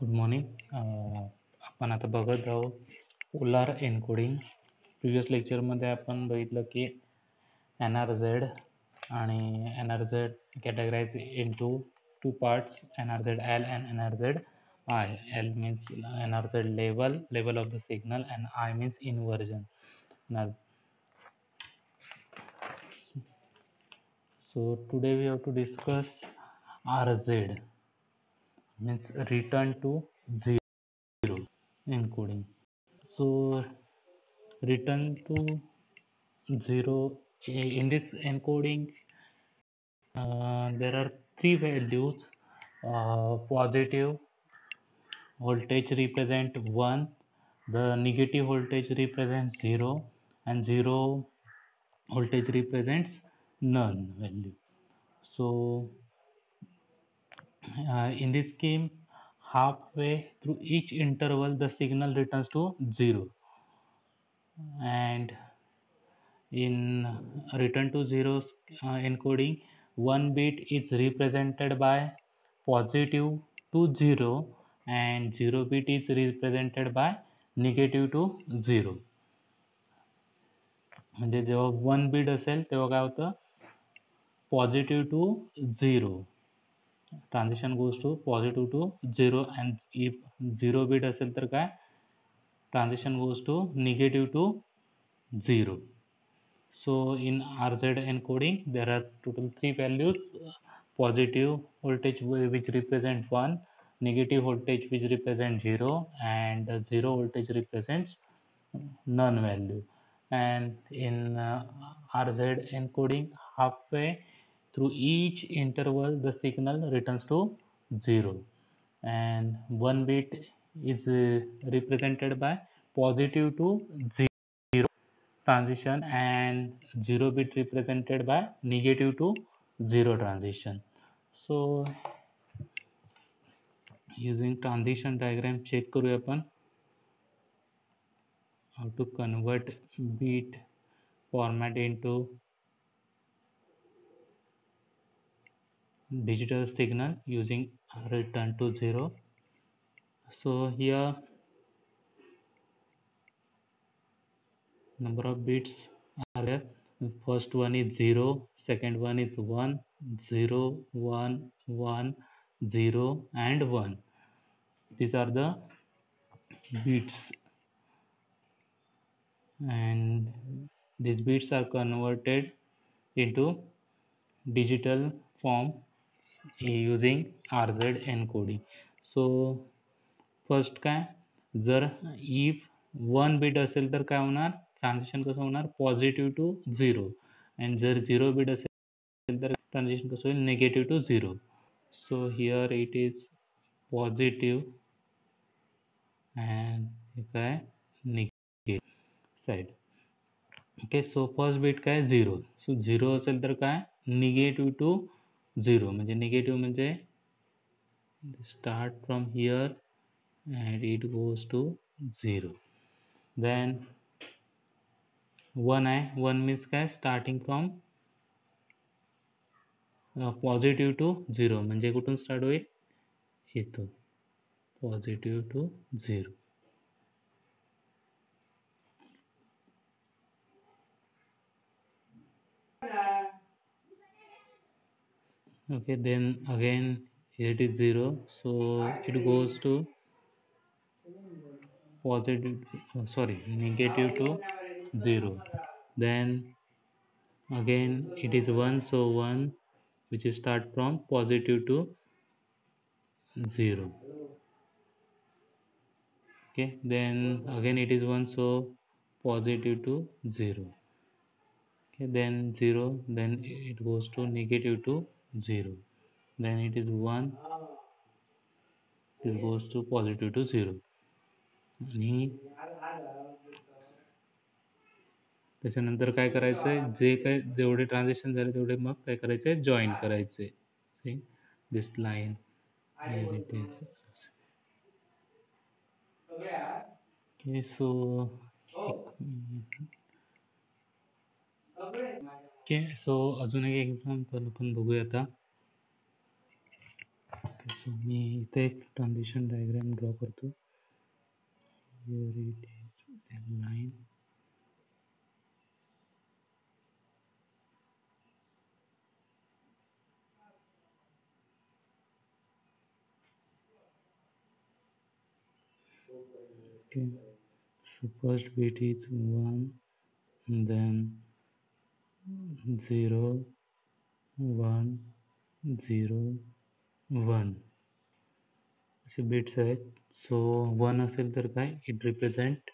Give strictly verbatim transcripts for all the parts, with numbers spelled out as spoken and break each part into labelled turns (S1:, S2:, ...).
S1: Good morning. आपण आता बघत आहोत पोलार एन्कोडिंग. प्रिव्हियस लेक्चरमध्ये आपण बघितलं की एन आर झेड आणि N R Z categorise into two parts, N R Z L and N R Z I. L means N R Z level level of the signal and I means inversion. Now, so today we have to discuss R Z, means return to zero encoding. So return to zero, in this encoding uh, there are three values. Uh, positive voltage represent one, the negative voltage represents zero, and zero voltage represents none value. So uh, in this scheme, halfway through each interval the signal returns to zero, and in return to zero uh, encoding, one bit is represented by positive to zero and zero bit is represented by negative to zero. म्हणजे जेव्हा one beat असेल तेव्हा काय होतं, positive to zero, transition goes to positive to zero, and if zero bit असेल तर काय, transition goes to negative to zero. So in R Z encoding there are total three values: positive voltage which represent one, negative voltage which represent zero, and zero voltage represents none value. And in uh, R Z encoding, halfway through each interval the signal returns to zero, and one bit is uh, represented by positive to zero transition, and zero bit represented by negative to zero transition. So using transition diagram check करूया आपण how to convert bit format into digital signal using return to zero. So here number of bits are there. First one is zero, second one is one, zero, one, one, zero, and one. These are the bits, and these bits are converted into digital form using R Z encoding. So first काय, जर if one beat असेल तर काय होणार, transition कसं होणार, positive to zero, and जर zero bit असेल तर ट्रान्झिशन कसं होईल, negative to zero. So here it is positive and हे काय negative side. Okay, so first bit काय झिरो, सो झिरो असेल तर काय, निगेटिव्ह टू झिरो, म्हणजे निगेटिव्ह म्हणजे start from here and it goes to zero. Then one आहे, one means काय, starting from uh, positive to zero, म्हणजे कुठून स्टार्ट होईल, इथून positive to zero. Okay, then again it is zero, so it goes to positive, uh, sorry, negative to zero. Then again it is one, so one which is start from positive to zero. Okay, then again it is one, so positive to zero. Okay, then zero, then it goes to negative to zero, then it is one, it goes to positive to zero. आणि त्याच्यानंतर काय करायचं आहे, जे काय जेवढे transaction झाले तेवढे मग काय करायचं आहे, जॉईन करायचे. This line it is. Okay, so okay, so अजून एक एक्झाम्पल आपण बघूया आता. सो मी इथे एक ट्रान्झिशन डायग्राम ड्रॉ करतो. Here it is a line. Okay, so first bit is one, then zero, one, zero, one. असे बिट्स आहेत. सो वन असेल तर काय, it represent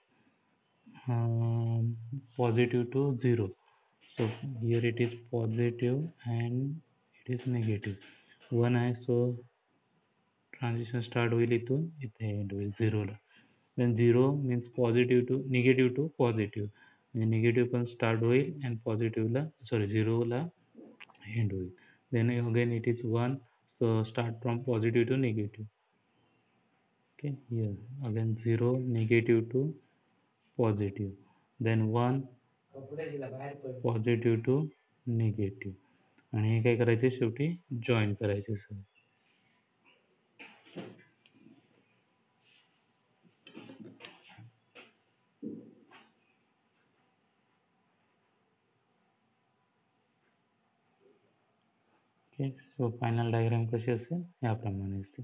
S1: positive to zero. So here it is positive and it is negative. One आहे so transition start होईल इथून इथे end होईल झिरोला. Then zero means positive to negative to positive, म्हणजे निगेटिव्ह पण स्टार्ट होईल अँड पॉझिटिव्हला सॉरी झिरोला एंड होईल. Then again it is one, so start from positive to negative. Okay, here again zero, negative to positive, then one, positive to negative, आणि हे काय करायचे शेवटी जॉईन करायचे sir. Okay, so final diagram कशी असेल याप्रमाणे असेल.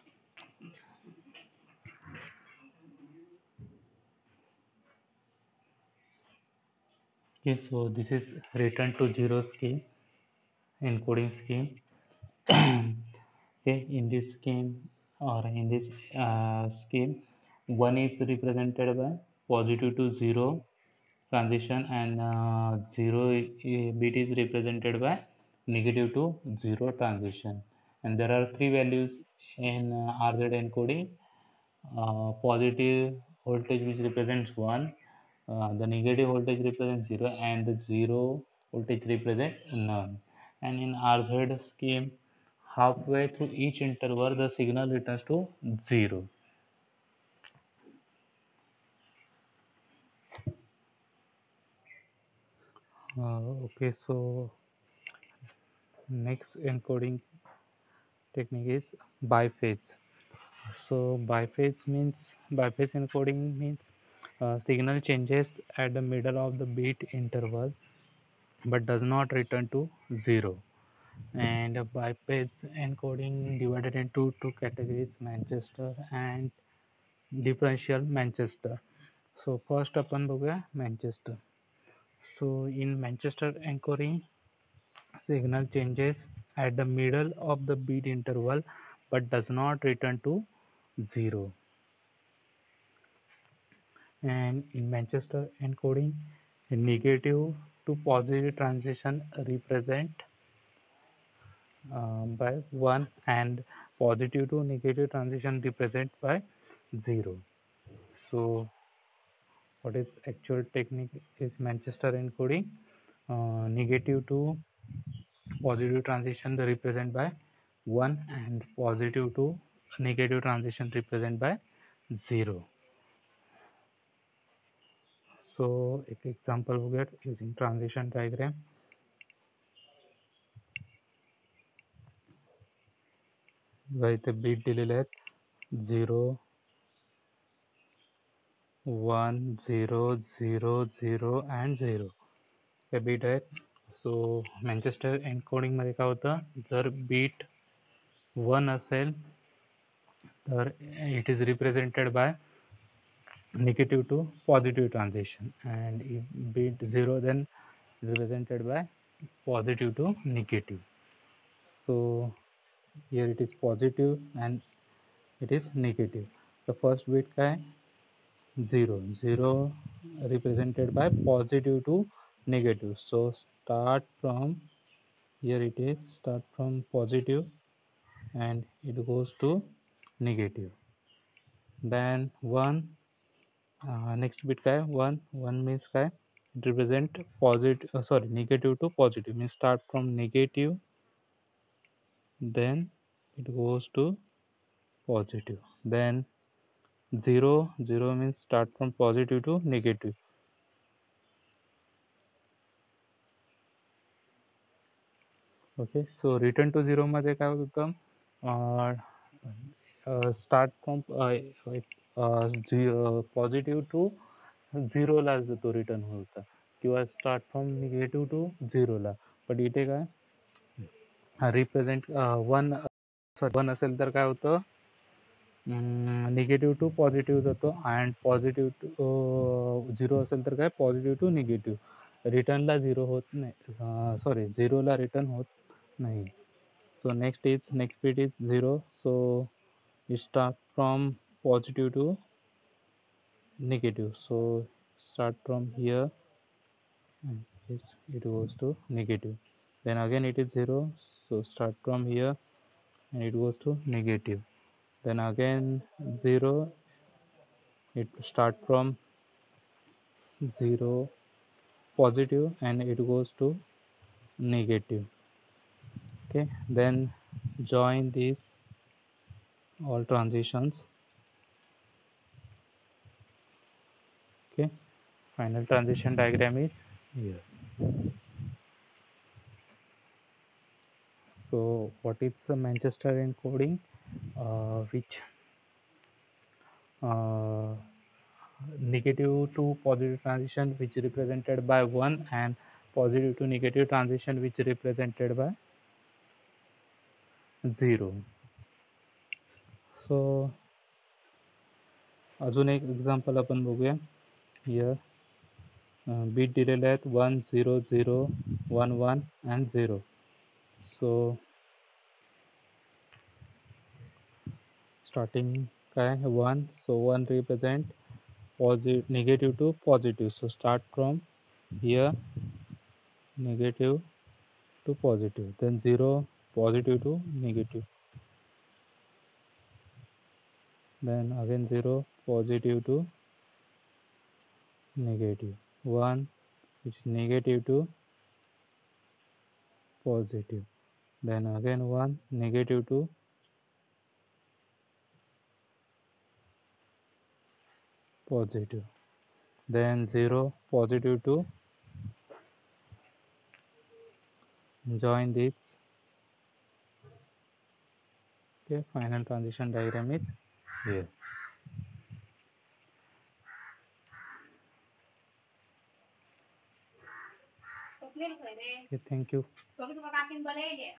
S1: Okay, so this is return to zero scheme, encoding scheme. Okay, in this scheme or in this uh, scheme, one is represented by positive to zero transition, and uh, zero bit is represented by negative to zero transition, and there are three values in uh, R Z encoding. Uh, positive voltage which represents one, uh, the negative voltage represents zero, and the zero voltage represent none. And in R Z scheme, halfway through each interval the signal returns to zero. Uh, okay, so next encoding technique is biphase. So biphase means biphase encoding means uh, signal changes at the middle of the bit interval but does not return to zero. And biphase encoding divided into two categories, Manchester and differential Manchester. So first आपण बघूया Manchester. So in Manchester encoding, signal changes at the middle of the bit interval but does not return to zero. And in Manchester encoding, a negative to positive transition represent uh, by one, and positive to negative transition represent by zero. So what is actual technique is Manchester encoding, uh, negative to positive transition represent by one, and positive to negative transition represent by zero. So एक example हो गया using transition diagram. इथे bit दिलेले आहेत zero, one, zero, zero, zero and zero हे bit आहेत. So Manchester एन्कोडिंगमध्ये काय होतं, जर बीट वन असेल तर it is represented by negative to positive transition, and if bit zero then represented by positive to negative. So here it is positive and it is negative. The first bit काय zero, zero represented by positive to negative. So start from here, it is start from positive and it goes to negative. Then one, uh, next bit काय one, one means काय it represent positive, uh, sorry negative to positive, means start from negative then it goes to positive. Then zero, zero means start from positive to negative. Okay, so return to zero मध्ये काय होतं, uh, uh, start from uh, uh, zero, positive to झिरोलाच तो return होता किंवा start from negative to झिरोला. पण इथे काय रिप्रेझेंट वन वन असेल तर काय होतं निगेटिव्ह टू पॉझिटिव्ह जातो अँड पॉझिटिव्ह टू झिरो असेल तर काय पॉझिटिव्ह टू निगेटिव्ह रिटर्नला झिरो होत नाही सॉरी झिरोला रिटर्न होत नाही. So next is next bit is zero. So you start from positive to negative. So start from here and yes, it goes to negative. Then again it is zero. So start from here and it goes to negative. Then again zero. It start from zero positive and it goes to negative. Okay. Then join these all transitions. Okay. Final transition diagram is here. So what is the Manchester encoding, uh, which uh, negative to positive transition which represented by one and positive to negative transition which represented by zero. So अजून एक example आपण बघूया. Here bit दिलेले आहेत one zero zero one one and zero. So starting काय one. So one represent positive negative to positive. So start from here negative to positive, then zero positive to negative, then again zero positive to negative, one which is negative to positive, then again one negative to positive, then zero positive to join this. Okay, final transition diagram is here. Okay, thank you.